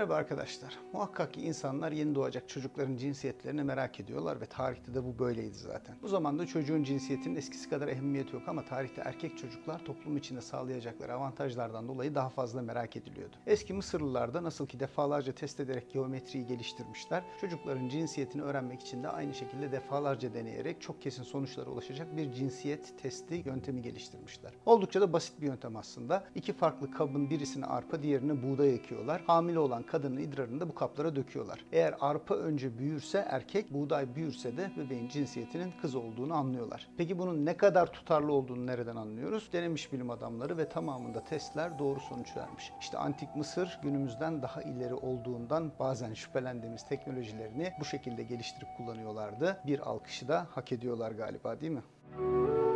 Merhaba arkadaşlar. Muhakkak ki insanlar yeni doğacak çocukların cinsiyetlerini merak ediyorlar ve tarihte de bu böyleydi zaten. Bu zamanda çocuğun cinsiyetinin eskisi kadar ehemmiyeti yok ama tarihte erkek çocuklar toplum içinde sağlayacakları avantajlardan dolayı daha fazla merak ediliyordu. Eski Mısırlılar da nasıl ki defalarca test ederek geometriyi geliştirmişler, çocukların cinsiyetini öğrenmek için de aynı şekilde defalarca deneyerek çok kesin sonuçlara ulaşacak bir cinsiyet testi yöntemi geliştirmişler. Oldukça da basit bir yöntem aslında. İki farklı kabın birisine arpa, diğerine buğday ekiyorlar. Hamile olan kadının idrarını da bu kaplara döküyorlar. Eğer arpa önce büyürse erkek, buğday büyürse de bebeğin cinsiyetinin kız olduğunu anlıyorlar. Peki bunun ne kadar tutarlı olduğunu nereden anlıyoruz? Denemiş bilim adamları ve tamamında testler doğru sonuç vermiş. İşte Antik Mısır günümüzden daha ileri olduğundan bazen şüphelendiğimiz teknolojilerini bu şekilde geliştirip kullanıyorlardı. Bir alkışı da hak ediyorlar galiba, değil mi?